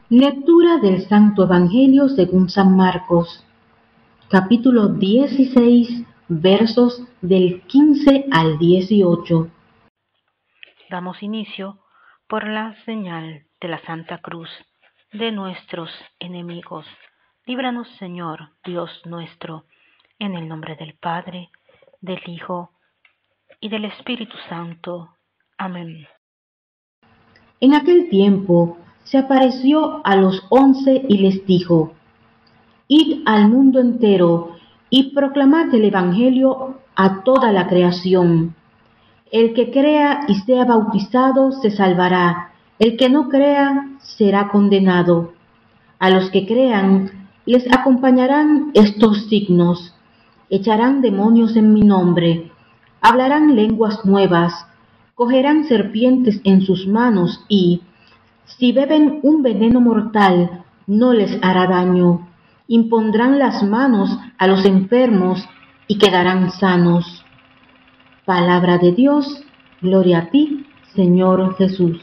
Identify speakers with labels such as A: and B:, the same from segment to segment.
A: Lectura del Santo Evangelio según San Marcos, capítulo 16, versos del 15 al 18.
B: Damos inicio por la señal de la Santa Cruz de nuestros enemigos. Líbranos, Señor, Dios nuestro, en el nombre del Padre, del Hijo y del Espíritu Santo. Amén.
A: En aquel tiempo se apareció a los 11 y les dijo: Id al mundo entero y proclamad el Evangelio a toda la creación. El que crea y sea bautizado se salvará, el que no crea será condenado. A los que crean les acompañarán estos signos: echarán demonios en mi nombre, hablarán lenguas nuevas, cogerán serpientes en sus manos y, si beben un veneno mortal, no les hará daño. Impondrán las manos a los enfermos y quedarán sanos. Palabra de Dios, gloria a ti, Señor Jesús.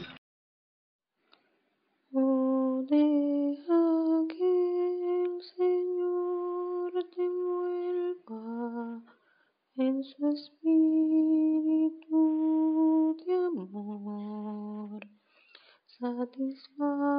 B: Oh, deja que el Señor te envuelva en su espíritu de amor. Satisface